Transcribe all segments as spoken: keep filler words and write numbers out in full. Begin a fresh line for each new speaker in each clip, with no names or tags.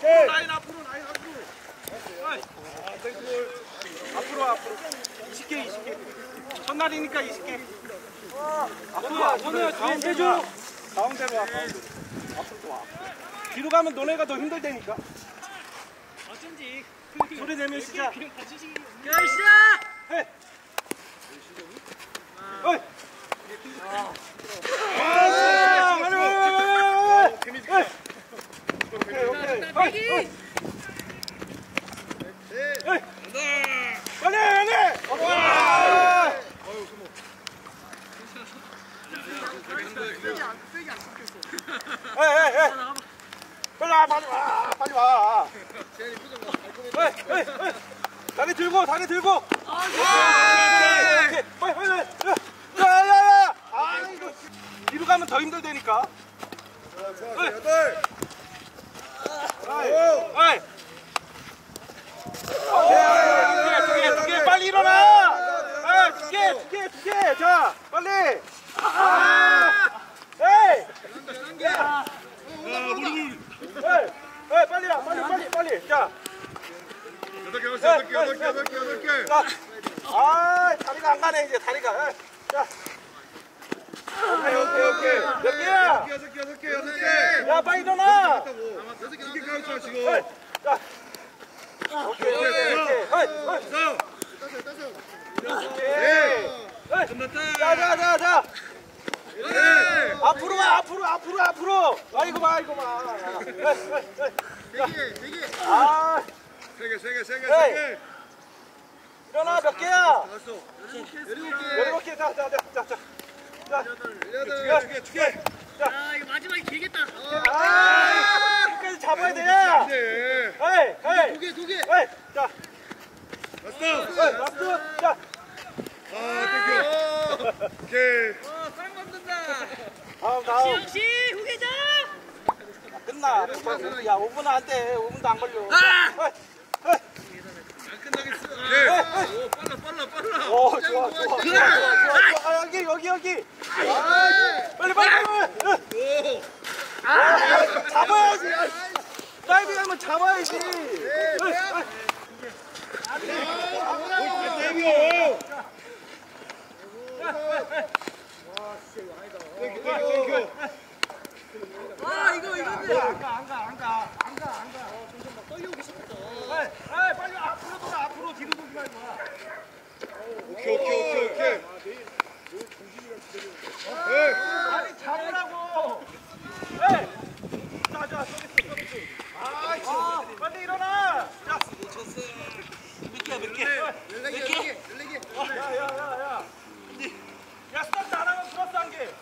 앞으로 라인 앞으로 라인 앞으로. 앞으로 앞으로. 이십 개 이십 개. 첫날이니까 이십 개. 앞으로 선우야 가운데로 와. 가운데로 와. 앞으로 와. 뒤로 가면 너네가 더 힘들다니까.
어쩐지
소리 내면 시작.
열시야.
해. 어이. 아. 오케이 오케이. 빨리 빨리. 와. 에이 에이. 빨리 와 빨리 와 빨리 와. 에이 에이. 다리 들고 다리 들고. 오케이. 빨리 빨리. 야야야. 아 이거 뒤로 가면 더 힘들다니까. 여덟. 어이! 두 개, 두 개, 빨리 일어나! 두 개, 두 개, 두 개! 자, 빨리! 에이! 야! 에이! 에이, 빨리 와, 빨리, 빨리, 빨리! 자!
여덟 개, 여덟 개, 여덟 개, 여덟 개, 여덟 개!
자! 아, 다리가 안 가네, 이제, 다리가. 에이. 자! 오케이, 오케이, 오케이. 몇 개야?
여섯 개, 여섯 개, 여섯 개!
야, 빨리 일어나!
여섯 개 까였죠 지금.
에이. 자! 오케이, 오케이, 오케이. 에이, 에이. 오케이.
끝났다.
자, 자, 자, 자.
네.
앞으로 와, 앞으로, 앞으로, 앞으로. 아이고 봐, 아이고 봐.
네 개, 네 개.
아,
세 개, 세 개, 세 개,
에이.
세 개.
일어나 몇 개야?
다섯, 열일곱 개.
열일곱 개. 자, 자, 자, 자, 자. 자,
여덟, 두 개, 두 개.
아 이거 마지막에 길겠다.
아, 끝까지 잡아야 돼.
네.
에이, 에이.
두 개, 두 개.
에이, 자,
라스트.
에이, 라스트. 자,
아, 땡큐. 오케이.
어 사랑 만든다.
다음, 다음.
역시 후계자.
끝나. 야, 오 분은 안 돼. 오 분도 안 걸려.
아!
에이, 에이.
안 끝나겠어. 오케이. 오, 빨라, 빨라, 빨라.
오, 좋아, 좋아, 좋아, 좋아, 좋아. 아, 여기, 여기, 여기. 아, 빨리, 빨리, 빨리.
오.
아, 잡아야지. 다이빙 하면 잡아야지.
땡큐. 땡큐, 땡큐.
아 이거 이건데.
안 가, 안 가, 안 가, 안 가, 안 가.
점점 막 떨려오기 시작했다.
에이, 에이, 빨리 앞으로 돌아, 앞으로 뒤로 돌지 말고.
오케이, 오케이, 오케이, 오케이. 에이.
아니, 잡으라고. 에이. 자, 자, 서비스, 서비스. 아, 빨리 일어나. 자, 몇 개야, 몇 개?
열네 개, 열네 개, 열네 개.
야, 야, 야, 야. 야, 스타트 안 하면 플러스 한 개.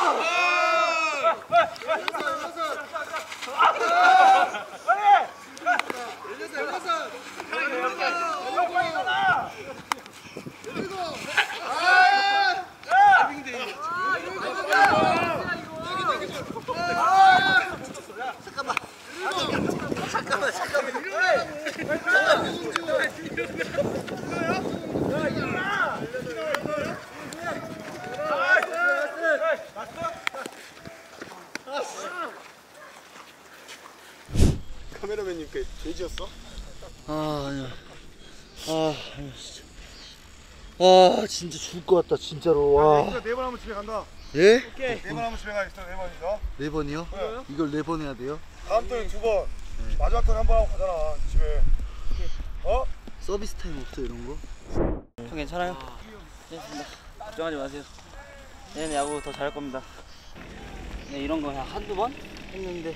카메라맨님께 돼지였어?
아 아니야. 아 아니야 진짜. 아 진짜 죽을 것 같다 진짜로. 와.
네 번 하면 집에 간다.
예?
오케이.
네 번 하면 집에 가겠어. 네 번이죠.
네 번이요?
네.
이걸 네 번 해야 돼요?
다음 턴에 두 번. 마지막 턴에 한 번 하고 가잖아 집에. 어?
서비스 타임 없어 이런 거?
형 괜찮아요? 괜찮습니다. 걱정하지 마세요. 내년 야구 더 잘할 겁니다. 네, 이런 거 그냥 한두 번 했는데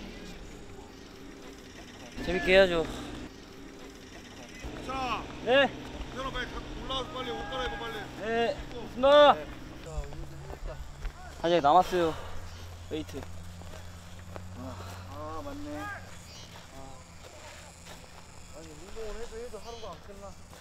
재밌게 해야죠.
자,
네,
현아 빨리 올라와서 빨리 옷 갈아입어 빨리.
네, 좋습니다. 아직 남았어요. 웨이트.
아 맞네. 아. 아니 운동을 해도 해도 하루가 안 끝나.